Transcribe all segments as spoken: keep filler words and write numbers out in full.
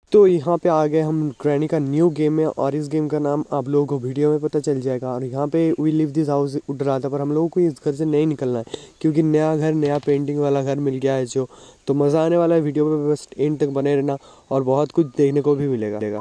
तो यहाँ पे आ गए हम ग्रैनी का न्यू गेम में, और इस गेम का नाम आप लोगों को वीडियो में पता चल जाएगा। और यहाँ पे वी लिव दिस हाउस उड़ रहा था, पर हम लोगों को इस घर से नहीं निकलना है क्योंकि नया घर, नया पेंटिंग वाला घर मिल गया है जो, तो मज़ा आने वाला है। वीडियो पे बस एंड तक बने रहना और बहुत कुछ देखने को भी मिलेगा।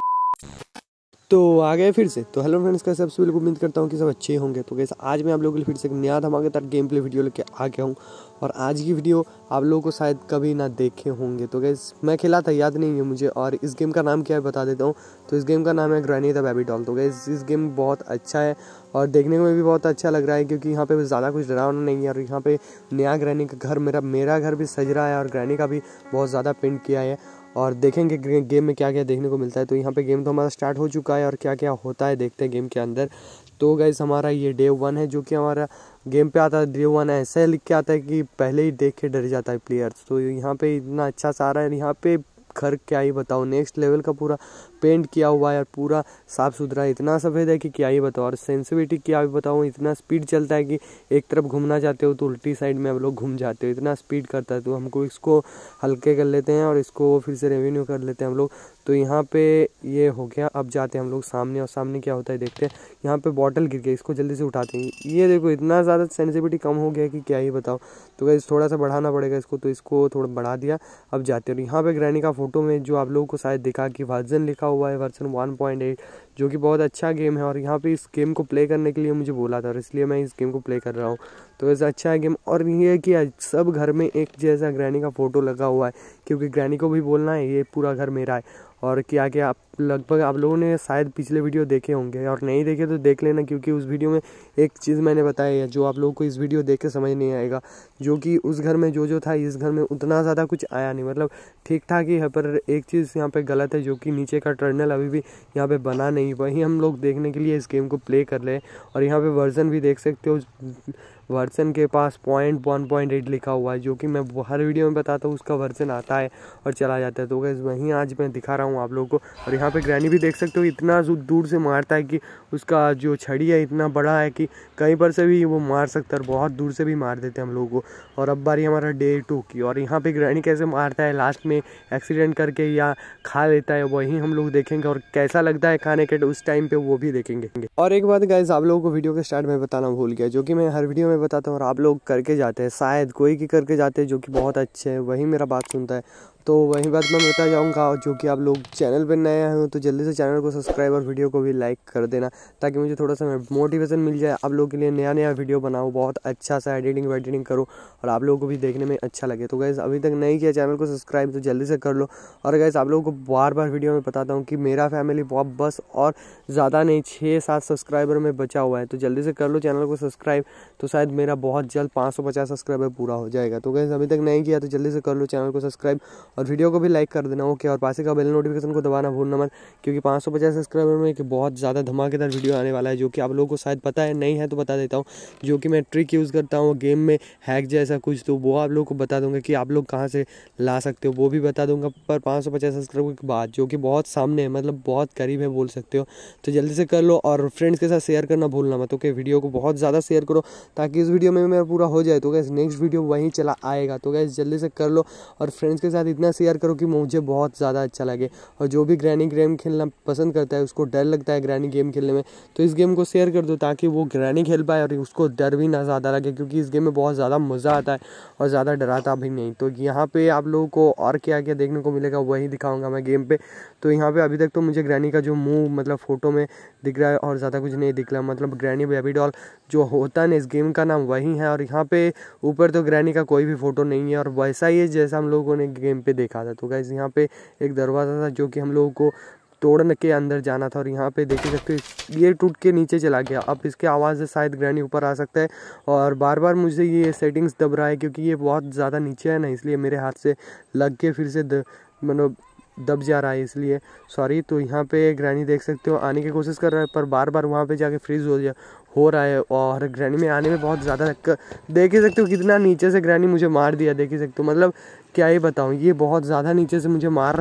तो आ गए फिर से। तो हेलो फ्रेंड्स, कैसे आप सभी लोग, उम्मीद करता हूँ कि सब अच्छे होंगे। तो कैसे आज मैं आप लोगों के लिए फिर से एक नया धमाकेदार गेम प्ले वीडियो लेके आ गया हूँ, और आज की वीडियो आप लोगों को शायद कभी ना देखे होंगे। तो गैस मैं खेला था, याद नहीं है मुझे, और इस गेम का नाम क्या है बता देता हूँ। तो इस गेम का नाम है ग्रैनी द बेबी डॉल। तो गैस इस गेम बहुत अच्छा है और देखने में भी बहुत अच्छा लग रहा है, क्योंकि यहाँ पे ज़्यादा कुछ डरावना नहीं है। और यहाँ पे नया ग्रैनी का घर, मेरा मेरा घर भी सज रहा है और ग्रैनी का भी बहुत ज़्यादा पेंट किया है, और देखेंगे गेम में क्या क्या देखने को मिलता है। तो यहाँ पे गेम तो हमारा स्टार्ट हो चुका है और क्या क्या होता है देखते हैं गेम के अंदर। तो गाइस हमारा ये डे वन है, जो कि हमारा गेम पे आता है। डे वन ऐसे लिख के आता है कि पहले ही देख के डर जाता है प्लेयर्स। तो यहाँ पे इतना अच्छा सारा है, यहाँ पे घर क्या ही बताओ, नेक्स्ट लेवल का पूरा पेंट किया हुआ है और पूरा साफ़ सुथरा है, इतना सफ़ेद है कि क्या ही बताओ। और सेंसिटिविटी क्या भी बताऊँ, इतना स्पीड चलता है कि एक तरफ घूमना चाहते हो तो उल्टी साइड में आप लोग घूम जाते हो, इतना स्पीड करता है। तो हमको इसको हल्के कर लेते हैं और इसको फिर से रेवेन्यू कर लेते हैं हम लोग। तो यहाँ पे ये हो गया, अब जाते हैं हम लोग सामने, और सामने क्या होता है देखते हैं। यहाँ पे बॉटल गिर गया, इसको जल्दी से उठाते हैं। ये देखो इतना ज़्यादा सेंसिटिविटी कम हो गया कि क्या ही बताओ। तो गाइस थोड़ा सा बढ़ाना पड़ेगा इसको, तो इसको थोड़ा बढ़ा दिया। अब जाते हैं, यहाँ पे ग्रैनी का फोटो में जो आप लोगों को शायद दिखा कि वर्जन लिखा हुआ है, वर्जन वन पॉइंट एट, जो कि बहुत अच्छा गेम है। और यहाँ पे इस गेम को प्ले करने के लिए मुझे बोला था, और इसलिए मैं इस गेम को प्ले कर रहा हूँ। तो ऐसा अच्छा है गेम। और ये है कि सब घर में एक जैसा ग्रैनी का फोटो लगा हुआ है, क्योंकि ग्रैनी को भी बोलना है ये पूरा घर मेरा है। और क्या क्या आप लगभग आप लोगों ने शायद पिछले वीडियो देखे होंगे, और नहीं देखे तो देख लेना, क्योंकि उस वीडियो में एक चीज़ मैंने बताई है जो आप लोगों को इस वीडियो देख के समझ नहीं आएगा। जो कि उस घर में जो जो था, इस घर में उतना ज़्यादा कुछ आया नहीं, मतलब ठीक ठाक ही है। पर एक चीज़ यहाँ पे गलत है, जो कि नीचे का टर्नल अभी भी यहाँ पे बना नहीं, वही हम लोग देखने के लिए इस गेम को प्ले कर रहे हैं। और यहाँ पे वर्जन भी देख सकते हो, वर्जन के पास पॉइंट वन पॉइंट एट लिखा हुआ है, जो कि मैं हर वीडियो में बताता हूँ उसका वर्जन आता है और चला जाता है। तो गाइस वहीं आज मैं दिखा रहा हूँ आप लोगों को। और यहाँ पे ग्रैनी भी देख सकते हो, इतना दूर से मारता है कि उसका जो छड़ी है इतना बड़ा है कि कहीं पर से भी वो मार सकता है, और बहुत दूर से भी मार देते हैं हम लोगों को। और अब बारी हमारा डे टू की, और यहाँ पे ग्रैनी कैसे मारता है लास्ट में एक्सीडेंट करके या खा लेता है, वही हम लोग देखेंगे। और कैसा लगता है खाने के उस टाइम पे वो भी देखेंगे। और एक बात गाइस आप लोगों को वीडियो के स्टार्ट में बताना भूल गया, जो कि मैं हर वीडियो में बताता हूँ और आप लोग करके जाते हैं, शायद कोई की करके जाते हैं जो कि बहुत अच्छे हैं, वही मेरा बात सुनता है। तो वही बात मैं बता जाऊँगा, जो कि आप लोग चैनल पर नए आए हो तो जल्दी से चैनल को सब्सक्राइब और वीडियो को भी लाइक कर देना, ताकि मुझे थोड़ा सा मोटिवेशन मिल जाए आप लोगों के लिए। नया नया वीडियो बनाओ, बहुत अच्छा सा एडिटिंग वेडिटिंग करो और आप लोगों को भी देखने में अच्छा लगे। तो गैस अभी तक नहीं किया चैनल को सब्सक्राइब तो जल्दी से कर लो। और गैस आप लोगों को बार बार वीडियो में बताता हूँ कि मेरा फैमिली बहुत बस और ज़्यादा नहीं, छः सात सब्सक्राइबर में बचा हुआ है, तो जल्दी से कर लो चैनल को सब्सक्राइब। तो शायद मेरा बहुत जल्द पाँच सौ पचास सब्सक्राइबर पूरा हो जाएगा। तो गैस अभी तक नहीं किया तो जल्दी से कर लो चैनल को सब्सक्राइब और वीडियो को भी लाइक कर देना, ओके। और पास का बेल नोटिफिकेशन को दबाना भूलना मत, क्योंकि पाँच सौ पचास सब्सक्राइबर में एक बहुत ज़्यादा धमाकेदार वीडियो आने वाला है, जो कि आप लोगों को शायद पता है, नहीं है तो बता देता हूँ। जो कि मैं ट्रिक यूज़ करता हूँ गेम में, हैक जैसा कुछ, तो वो आप लोगों को बता दूंगा कि आप लोग कहाँ से ला सकते हो, वो भी बता दूंगा। पर पाँच सौ पचास सब्सक्राइबर के बाद, जो कि बहुत सामने है, मतलब बहुत करीब है बोल सकते हो, तो जल्दी से कर लो। और फ्रेंड्स के साथ शेयर करना भूलना मत, ओके। वीडियो को बहुत ज़्यादा शेयर करो ताकि इस वीडियो में मेरा पूरा हो जाए। तो गैस नेक्स्ट वीडियो वहीं चला आएगा, तो गैस जल्दी से कर लो और फ्रेंड्स के साथ इतना शेयर करो कि मुझे बहुत ज़्यादा अच्छा लगे। और जो भी ग्रैनी गेम खेलना पसंद करता है, उसको डर लगता है ग्रैनी गेम खेलने में, तो इस गेम को शेयर कर दो ताकि वो ग्रैनी खेल पाए और उसको डर भी ना ज़्यादा लगे, क्योंकि इस गेम में बहुत ज़्यादा मज़ा आता है और ज़्यादा डराता भी नहीं। तो यहाँ पे आप लोगों को और क्या क्या देखने को मिलेगा वही दिखाऊंगा मैं गेम पे। तो यहाँ पे अभी तक तो मुझे ग्रैनी का जो मुंह मतलब फ़ोटो में दिख रहा है और ज़्यादा कुछ नहीं दिख रहा, मतलब ग्रैनी बेबी डॉल जो होता है ना इस गेम का नाम वही है। और यहाँ पे ऊपर तो ग्रैनी का कोई भी फ़ोटो नहीं है, और वैसा ही है जैसा हम लोगों ने गेम पे देखा था। तो गाइस यहाँ पे एक दरवाज़ा था जो कि हम लोगों को तोड़ने के अंदर जाना था, और यहाँ पे देख सकते हो ये टूट के नीचे चला गया। अब इसके आवाज़ से शायद ग्रैनी ऊपर आ सकता है, और बार बार मुझे ये सेटिंग्स दब रहा है क्योंकि ये बहुत ज़्यादा नीचे है ना, इसलिए मेरे हाथ से लग के फिर से मतलब दब जा रहा है, इसलिए सॉरी। तो यहाँ पे ग्रैनी देख सकते हो आने की कोशिश कर रहा है, पर बार बार वहाँ पे जाके फ्रीज हो जा हो रहा है, और ग्रैनी में आने में बहुत ज़्यादा देख ही सकते हो कितना नीचे से ग्रैनी मुझे मार दिया, देख ही सकते हो, मतलब क्या ही बताऊँ, ये बहुत ज़्यादा नीचे से मुझे मार रहा है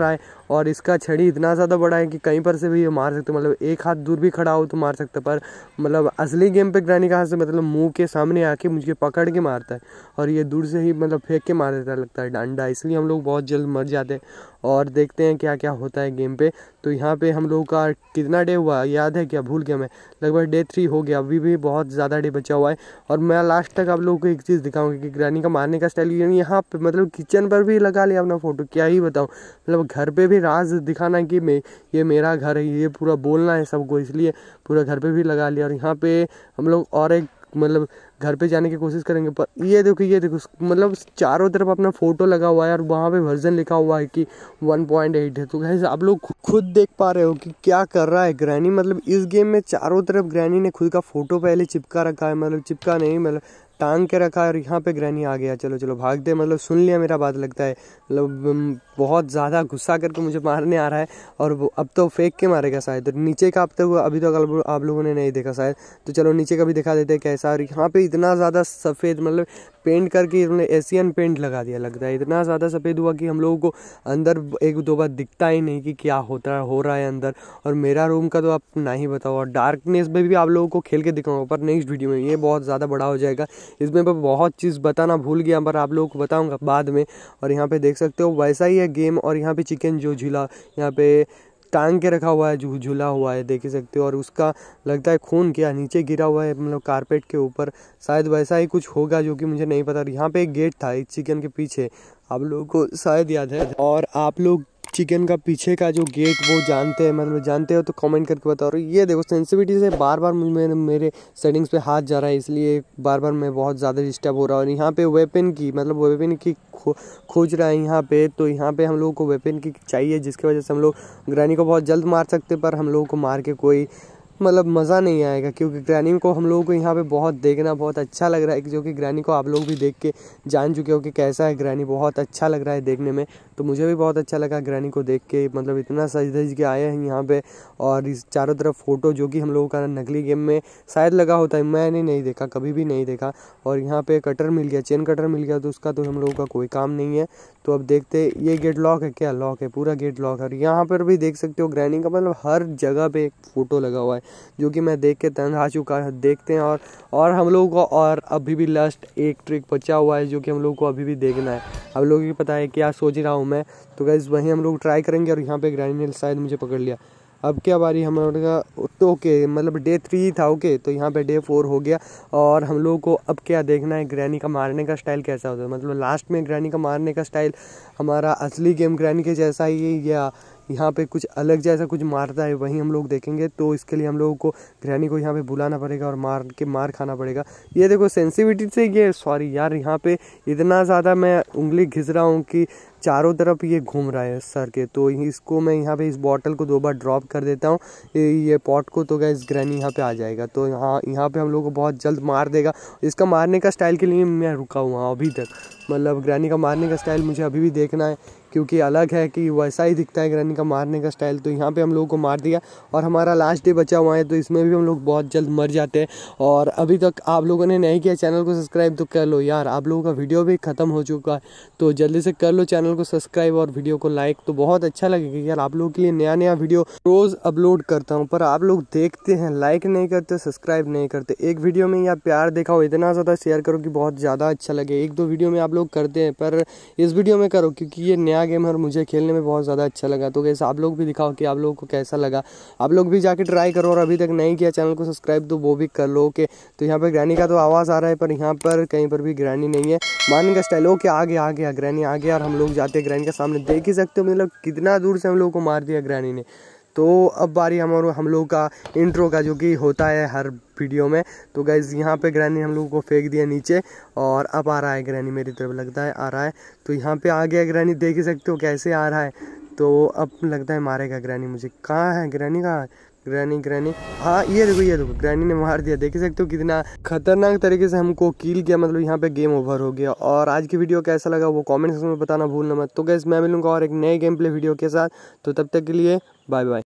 और इसका छड़ी इतना ज़्यादा बड़ा है कि कहीं पर से भी ये मार सकते, मतलब एक हाथ दूर भी खड़ा हो तो मार सकता। पर मतलब असली गेम पे ग्रैनी कहाँ से, मतलब मुंह के सामने आके मुझे पकड़ के मारता है और ये दूर से ही मतलब फेंक के मार देता लगता है डंडा, इसलिए हम लोग बहुत जल्द मर जाते हैं। और देखते हैं क्या क्या होता है गेम पे। तो यहाँ पे हम लोग का कितना डे हुआ याद है क्या, भूल गया मैं, लगभग डे थ्री हो गया, अभी भी बहुत ज़्यादा डे बचा हुआ है। और मैं लास्ट तक आप लोगों को एक चीज़ दिखाऊंगी कि ग्रैनी का मारने का स्टाइल यहाँ पे, मतलब किचन पर भी लगा लिया अपना फोटो, क्या ही बताऊँ, मतलब घर पे भी राज दिखाना कि मैं ये मेरा घर है, ये पूरा बोलना है सबको, इसलिए पूरा घर पे भी लगा लिया। और यहाँ पे हम लोग और एक मतलब घर पे जाने की कोशिश करेंगे। पर ये देखो ये देखो मतलब चारों तरफ अपना फोटो लगा हुआ है और वहाँ पे वर्जन लिखा हुआ है कि वन पॉइंट एट है। तो गाइस आप लोग खुद देख पा रहे हो कि क्या कर रहा है ग्रैनी, मतलब इस गेम में चारों तरफ ग्रैनी ने खुद का फोटो पहले चिपका रखा है, मतलब चिपका नहीं मतलब टांग के रखा है। और यहाँ पे ग्रैनी आ गया, चलो चलो भाग दे, मतलब सुन लिया मेरा बात लगता है, मतलब बहुत ज़्यादा गुस्सा करके मुझे मारने आ रहा है। और वो अब तो फेंक के मारेगा शायद, तो नीचे का अब तक अभी तक तो आप लोगों ने नहीं देखा शायद, तो चलो नीचे का भी दिखा देते हैं कैसा। और यहाँ पे इतना ज़्यादा सफ़ेद मतलब पेंट करके इन्होंने एशियन पेंट लगा दिया लगता है, इतना ज़्यादा सफ़ेद हुआ कि हम लोगों को अंदर एक दो बार दिखता ही नहीं कि क्या होता है हो रहा है अंदर। और मेरा रूम का तो आप ना ही बताओ, और डार्कनेस में भी आप लोगों को खेल के दिखाऊंगा, पर नेक्स्ट वीडियो में, ये बहुत ज़्यादा बड़ा हो जाएगा, इसमें मैं बहुत चीज़ बताना भूल गया, पर आप लोगों को बताऊँगा बाद में। और यहाँ पे देख सकते हो वैसा ही है गेम। और यहाँ पे चिकन जो झूला यहाँ पे टांग के रखा हुआ है, जो झूला हुआ है देख ही सकते हो, और उसका लगता है खून क्या नीचे गिरा हुआ है, मतलब कारपेट के ऊपर, शायद वैसा ही कुछ होगा जो कि मुझे नहीं पता। और यहाँ पे एक गेट था इस चिकन के पीछे, आप लोगों को शायद याद है। और आप लोग चिकन का पीछे का जो गेट वो जानते हैं, मतलब जानते हो तो कमेंट करके बताओ। और ये देखो सेंसिटिविटी से बार बार मेरे मेरे सेटिंग्स पे हाथ जा रहा है, इसलिए बार बार मैं बहुत ज़्यादा डिस्टर्ब हो रहा हूँ। और यहाँ पे वेपन की मतलब वेपन की खो खोज रहा है यहाँ पे, तो यहाँ पे हम लोग को वेपन की चाहिए, जिसकी वजह से हम लोग ग्रैनी को बहुत जल्द मार सकते, पर हम लोगों को मार के कोई मतलब मज़ा नहीं आएगा, क्योंकि ग्रैनी को हम लोगों को यहाँ पे बहुत देखना बहुत अच्छा लग रहा है, जो कि ग्रैनी को आप लोग भी देख के जान चुके हो कि कैसा है ग्रैनी, बहुत अच्छा लग रहा है देखने में। तो मुझे भी बहुत अच्छा लगा ग्रैनी को देख के, मतलब इतना सज धज के आए हैं यहाँ पे। और इस चारों तरफ फ़ोटो जो कि हम लोगों का नकली गेम में शायद लगा होता है, मैंने नहीं देखा, कभी भी नहीं देखा। और यहाँ पे कटर मिल गया, चेन कटर मिल गया, तो उसका तो हम लोगों का कोई काम नहीं है। तो अब देखते, ये गेट लॉक है क्या, लॉक है, पूरा गेट लॉक है। यहाँ पर भी देख सकते हो ग्रैनी का मतलब हर जगह पे एक फ़ोटो लगा हुआ है, जो कि मैं देख के तंग आ चुका है। देखते हैं और और हम लोगों को और अभी भी लास्ट एक ट्रिक बचा हुआ है, जो कि हम लोगों को अभी भी देखना है। आप लोगों को पता है क्या सोच रहा हूँ मैं, तो गाइस वहीं हम लोग ट्राई करेंगे। और यहाँ पे ग्रैनी ने शायद मुझे पकड़ लिया, अब क्या बारी हमारे का, तो ओके मतलब डे थ्री था, ओके तो यहाँ पे डे फोर हो गया। और हम लोगों को अब क्या देखना है, ग्रैनी का मारने का स्टाइल कैसा होता है, मतलब लास्ट में ग्रैनी का मारने का स्टाइल हमारा असली गेम ग्रैनी के जैसा ही या यहाँ पे कुछ अलग जैसा कुछ मारता है, वहीं हम लोग देखेंगे। तो इसके लिए हम लोगों को ग्रैनी को यहाँ पे बुलाना पड़ेगा और मार के मार खाना पड़ेगा। ये देखो सेंसिटिविटी से ये, सॉरी यार, यहाँ पे इतना ज़्यादा मैं उंगली घिस रहा हूँ कि चारों तरफ ये घूम रहा है सर के। तो इसको मैं यहाँ पे इस बॉटल को दो बार ड्रॉप कर देता हूँ ये, ये पॉट को, तो गैस ग्रैनी यहाँ पे आ जाएगा। तो यहाँ यहाँ पे हम लोग को बहुत जल्द मार देगा। इसका मारने का स्टाइल के लिए मैं रुका हुआ अभी तक, मतलब ग्रैनी का मारने का स्टाइल मुझे अभी भी देखना है, क्योंकि अलग है कि वैसा ही दिखता है ग्रैनी का मारने का स्टाइल। तो यहाँ पे हम लोगों को मार दिया और हमारा लास्ट डे बचा हुआ है, तो इसमें भी हम लोग बहुत जल्द मर जाते हैं। और अभी तक आप लोगों ने नहीं किया चैनल को सब्सक्राइब तो कर लो यार, आप लोगों का वीडियो भी ख़त्म हो चुका है, तो जल्दी से कर लो चैनल को सब्सक्राइब और वीडियो को लाइक, तो बहुत अच्छा लगेगा यार। आप लोगों के लिए नया नया वीडियो रोज़ अपलोड करता हूँ, पर आप लोग देखते हैं, लाइक नहीं करते, सब्सक्राइब नहीं करते। एक वीडियो में यार प्यार दिखाओ, इतना ज़्यादा शेयर करो कि बहुत ज़्यादा अच्छा लगे। एक दो वीडियो में आप लोग करते हैं, पर इस वीडियो में करो, क्योंकि ये नया गेम है और मुझे खेलने में बहुत ज़्यादा अच्छा लगा। तो कैसे आप लोग भी दिखाओ कि आप लोगों को कैसा लगा, आप लोग भी जाके ट्राई करो। और अभी तक नहीं किया चैनल को सब्सक्राइब तो वो भी कर लो। ओके, तो यहाँ पर ग्रैनी का तो आवाज़ आ रहा है, पर यहाँ पर कहीं पर भी ग्रैनी नहीं है। मारने का स्टाइल ओके, आ गया आ गया ग्रैनी आ गया, और हम लोग जाते हैं ग्रैनी के सामने, देख ही सकते हो मतलब कितना दूर से हम लोग को मार दिया ग्रैनी ने। तो अब बारी हमारे हम लोग का इंट्रो का, जो कि होता है हर वीडियो में। तो गाइज यहाँ पे ग्रैनी हम लोगों को फेंक दिया नीचे, और अब आ रहा है ग्रैनी मेरी तरफ, लगता है आ रहा है। तो यहाँ पे आ गया ग्रैनी, देख ही सकते हो कैसे आ रहा है। तो अब लगता है मारेगा ग्रैनी मुझे। कहाँ है ग्रैनी, कहाँ है ग्रैनी ग्रैनी हाँ ये देखो ये देखो ग्रैनी ने मार दिया, देख ही सकते हो कितना खतरनाक तरीके से हमको किल किया, मतलब यहाँ पे गेम ओवर हो गया। और आज की वीडियो कैसा लगा वो कमेंट सेक्शन में बताना भूलना मत। तो गाइस मैं मिलूंगा और एक नए गेम प्ले वीडियो के साथ, तो तब तक के लिए बाय बाय।